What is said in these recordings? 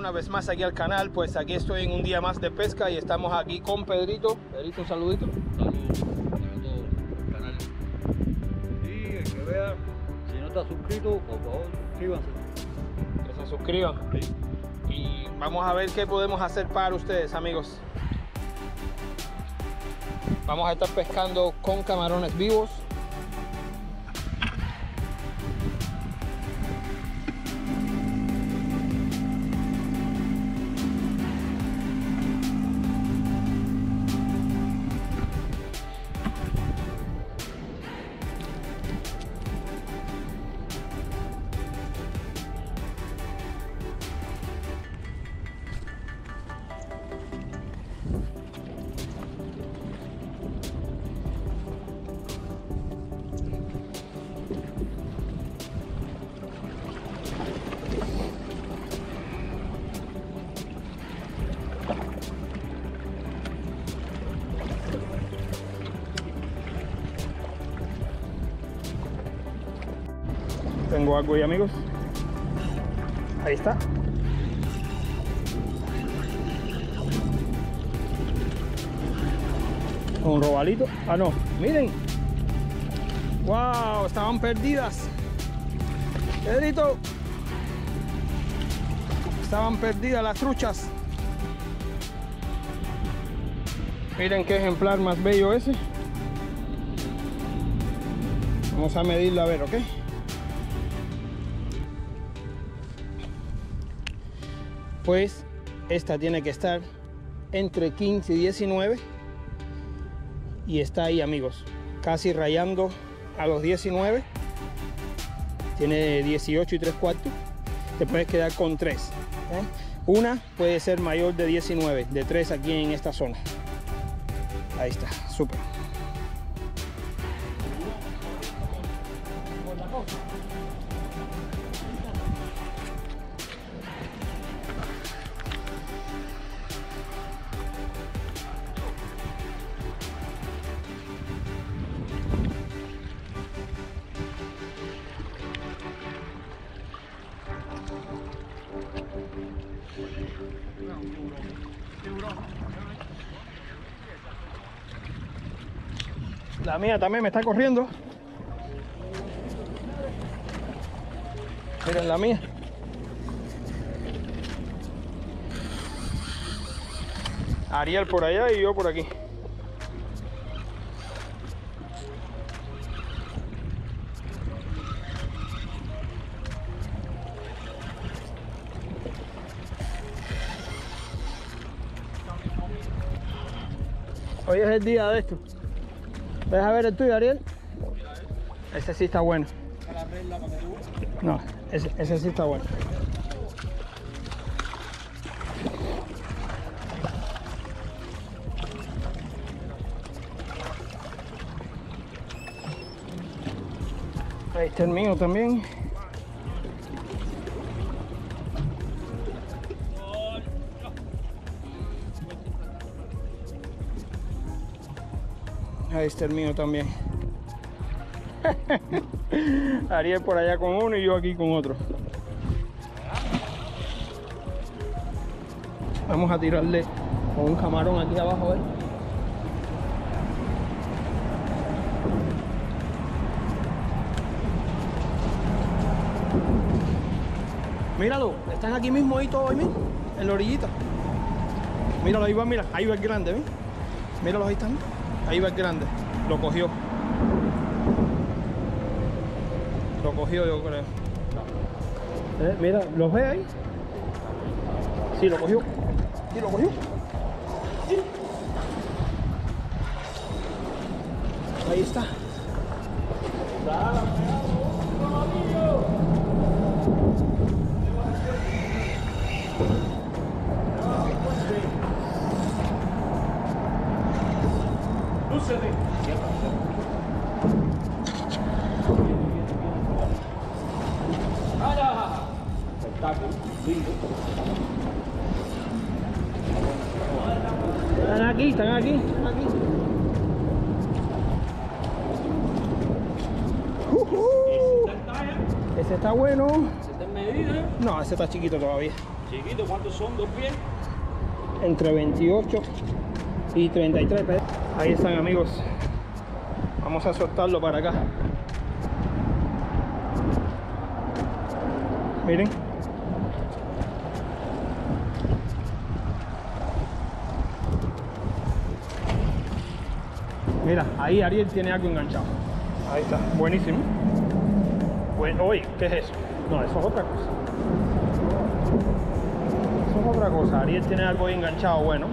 una vez más aquí al canal. Pues aquí estoy en un día más de pesca y estamos aquí con Pedrito. Pedrito, un saludito. Saludos a todo el canal. Y el que vea, si no está suscrito, por favor, suscríbanse. Que se suscriban. Sí. Y vamos a ver qué podemos hacer para ustedes, amigos. Vamos a estar pescando con camarones vivos. Tengo algo ahí, amigos. Ahí está. Un robalito. Ah, no. Miren. Wow, estaban perdidas. Pedrito. Estaban perdidas las truchas. Miren qué ejemplar más bello ese. Vamos a medirlo a ver, ¿ok? Pues esta tiene que estar entre 15 y 19 y está ahí, amigos, casi rayando a los 19. Tiene 18 y 3/4. Te puedes quedar con 3, ¿eh? Una puede ser mayor de 19, de 3 aquí en esta zona. Ahí está, súper. La mía también me está corriendo. Miren la mía. Ariel por allá y yo por aquí. Hoy es el día de esto. ¿Deja ver el tuyo, Ariel? Ese sí está bueno. No, ese sí está bueno. Ahí está el mío también. Ahí está el mío también. Ariel por allá con uno y yo aquí con otro. Vamos a tirarle con un camarón aquí abajo, ¿ves? Míralo, están aquí mismo ahí todos, ¿ves? En la orillita. Míralo, ahí va, mira, ahí va el grande, ¿ves? Míralo, ahí están. Ahí va el grande, lo cogió. Lo cogió, yo creo. Mira, ¿los ve ahí? Sí, lo cogió. Sí, lo cogió. Sí. Ahí está. Están aquí, están aquí, están aquí. Ese está bueno. ¿Se está en medida? No, ese está chiquito todavía. Chiquito, ¿cuántos son? ¿2 pies? Entre 28 y 33 pesos. Ahí están, amigos. Vamos a soltarlo para acá. Miren. Mira, ahí Ariel tiene algo enganchado. Ahí está, buenísimo. Bueno, oye, ¿qué es eso? No, eso es otra cosa. Eso es otra cosa. Ariel tiene algo ahí enganchado, bueno.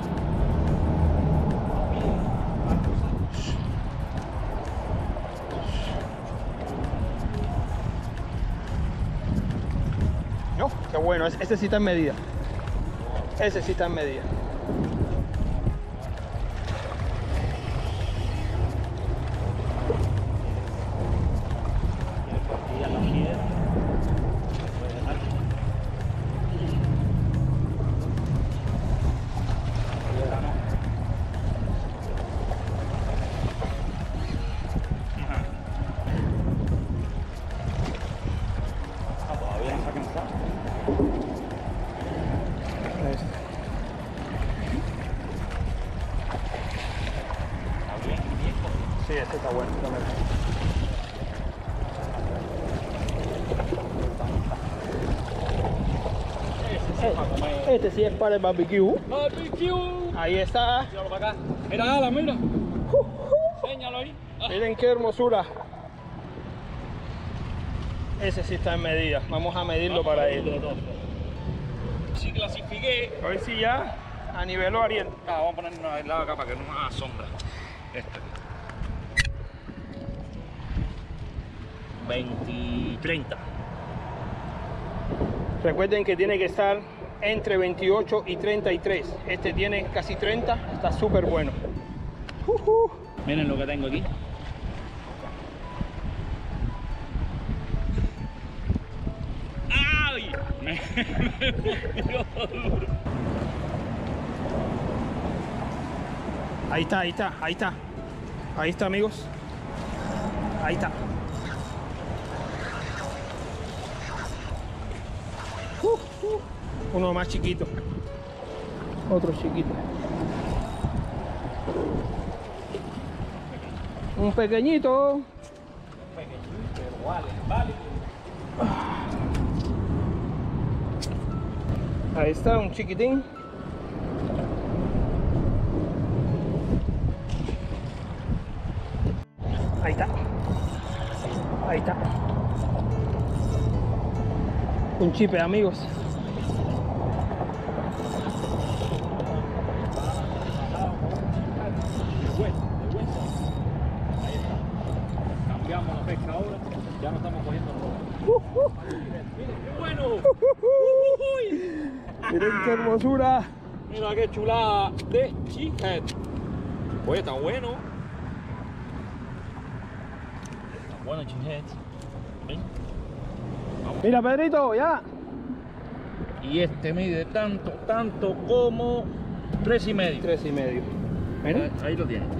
No, qué bueno. Ese sí está en medida. Ese sí está en medida. Sí, este está bueno. Este sí es para el barbecue. ¡Barbecue! Ahí está. Míralo para acá. Mira, Ala, mira. Séñalo ahí. Miren qué hermosura. Ese sí está en medida. Vamos a medirlo para él. Sí clasifiqué. A ver si ya aniveló Ariel. Vamos a poner una del lado acá para que no haga sombra. 30. Recuerden que tiene que estar entre 28 y 33. Este tiene casi 30. Está súper bueno. Miren lo que tengo aquí. ¡Ay! Me dio duro. Ahí está, ahí está, ahí está. Ahí está, amigos. Ahí está. Uno más chiquito. Otro chiquito. Un pequeñito. Pero vale. Ahí está, un chiquitín. Ahí está. Ahí está. Un chipe, amigos. Ahí está. Cambiamos la pesca ahora. Ya no estamos cogiendo ropa. Miren, qué bueno. Miren qué hermosura. Mira qué chulada de Cheesehead. Oye, está bueno. Está bueno Cheesehead. ¿Ven? Mira, Pedrito, ya. Y este mide tanto como 3,5. 3,5. Mira. Ahí lo tiene.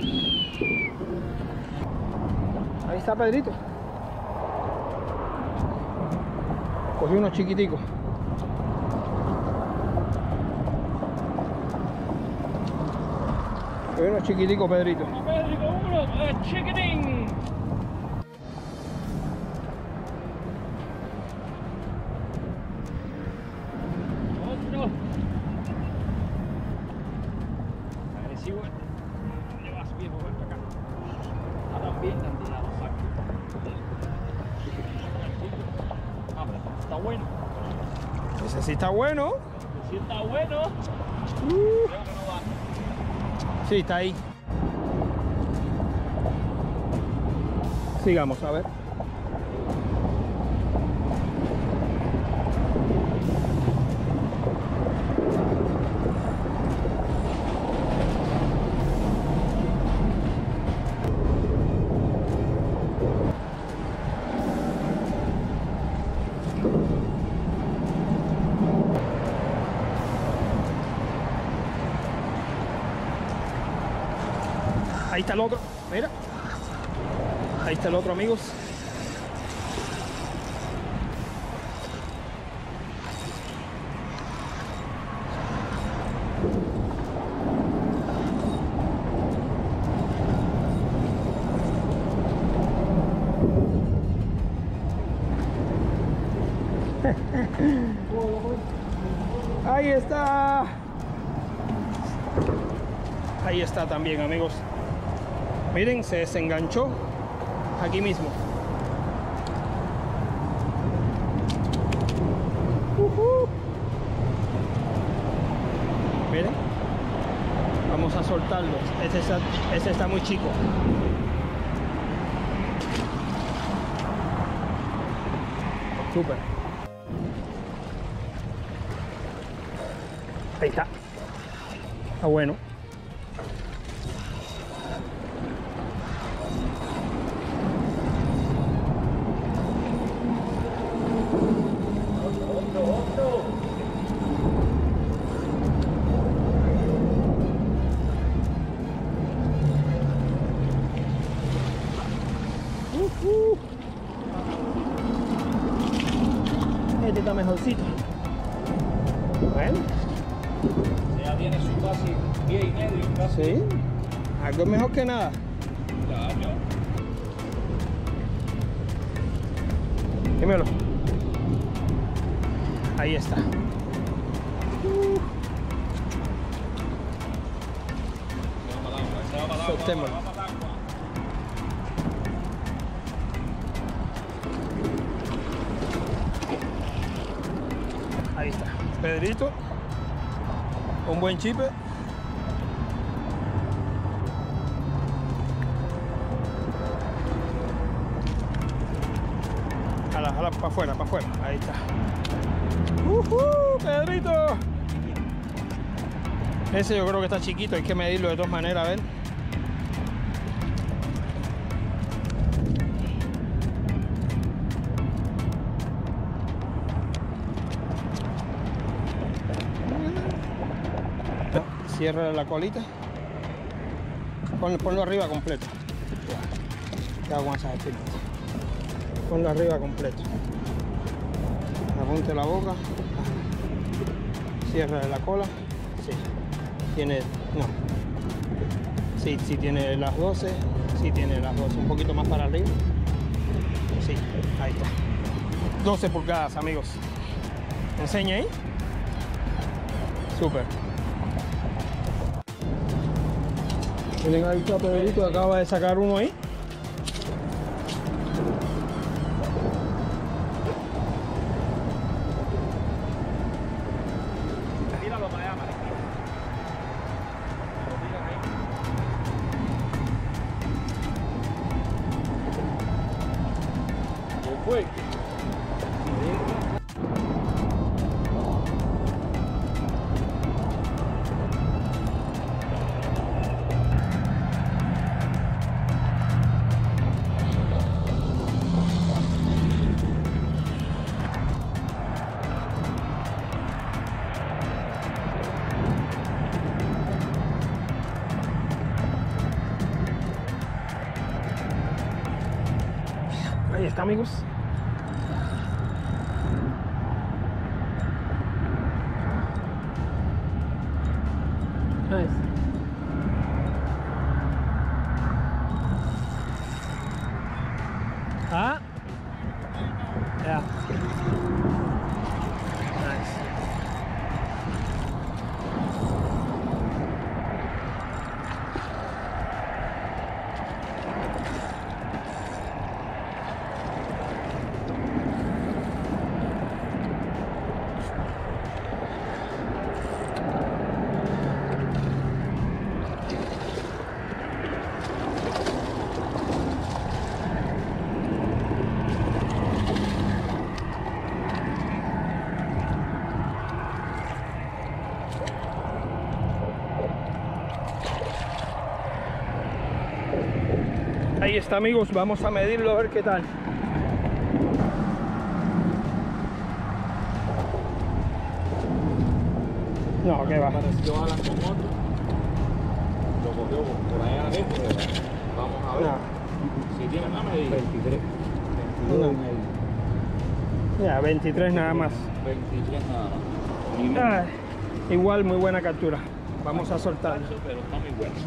Ahí está Pedrito. Cogí unos chiquiticos. Cogí unos chiquiticos, Pedrito. Pedrito, uno, chiquitín. Otro. Agresivo. ¿Dónde vas, viejo? Ven para acá. Ahora bien cantidad, lo saco. Está bueno. Ese sí está bueno. Sí está bueno. Creo que no va. Sí, está ahí. Sigamos, a ver. Ahí está el otro, mira. Ahí está el otro, amigos. Ahí está. Ahí está también, amigos. Miren, se desenganchó aquí mismo. Miren, vamos a soltarlo. Ese está muy chico. Súper. Ahí está. Está bueno. Este está mejorcito. Bueno. Ya tiene su casi pie y medio. Casi. Sí. Algo mejor que nada. Claro. Dímelo. Ahí está. Soltémoslo. Ahí está. Pedrito. Un buen chipe. Jala, jala para afuera, para afuera. Ahí está. Pedrito. Ese yo creo que está chiquito, hay que medirlo de todas maneras, a ver. Cierra la colita. Ponlo arriba completo. Ya con esas espinas. Ponlo arriba completo. Apunte la boca. Cierra la cola. Sí. Tiene. No. Sí, sí tiene las 12. Sí tiene las 12. Un poquito más para arriba. Sí, ahí está. 12 pulgadas, amigos. Enseña ahí. Súper. Miren, ahí está Pedrito, acaba de sacar uno ahí. Tíralo para allá, Marquín. ¿Qué fue? Ahí está, amigos. Nice. Ah. Yeah. Nice. Ahí está, amigos, vamos a medirlo a ver qué tal. No, qué va. Pareció Alan con otro. Lo cogió por allá adentro. Vamos a ver. No. Si tiene más medida. 23. 22 Ya, 23 nada más. 23 nada más. Ay, Igual, muy buena captura. Vamos a soltarlo. Pero está muy bueno.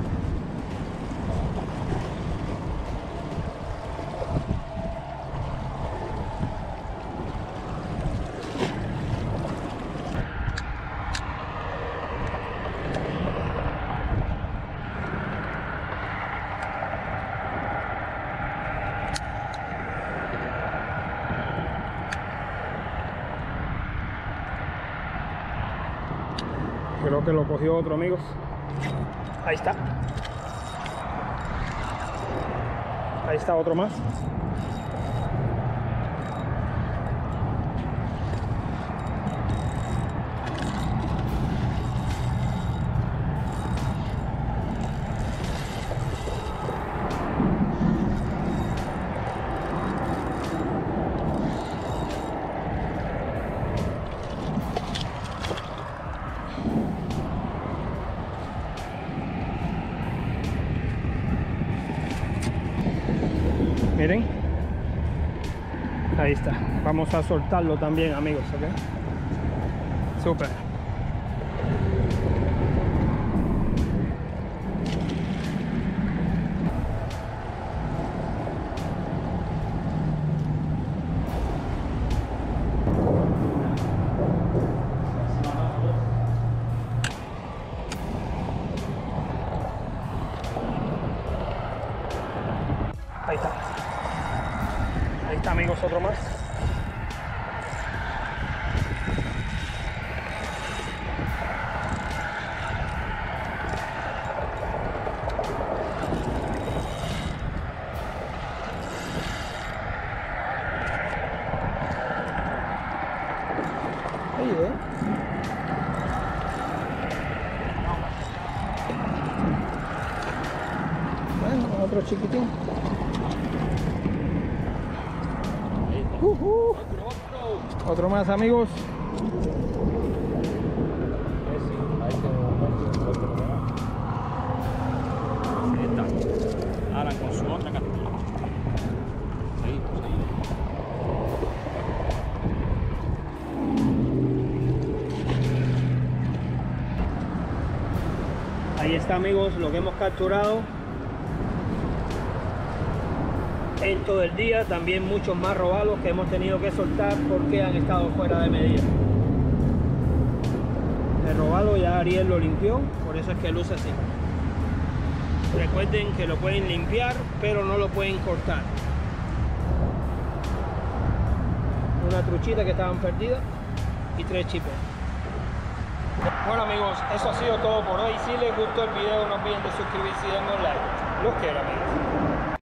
Creo que lo cogió otro, amigos. Ahí está. Ahí está otro más. Miren, ahí está. Vamos a soltarlo también, amigos, ¿ok? Súper. Ahí está. Ahí está, amigos, otro más. Ahí, bueno, otro chiquitín. Otro más, amigos. Ahora con su otra captura. Ahí está, amigos, lo que hemos capturado en todo el día. También muchos más robalos que hemos tenido que soltar porque han estado fuera de medida. El robalo ya Ariel lo limpió, por eso es que luce así. Recuerden que lo pueden limpiar, pero no lo pueden cortar. Una truchita que estaban perdidas y 3 chipes. Bueno, amigos, eso ha sido todo por hoy. Si les gustó el video, no olviden de suscribirse y darnos like. Los quiero, amigos.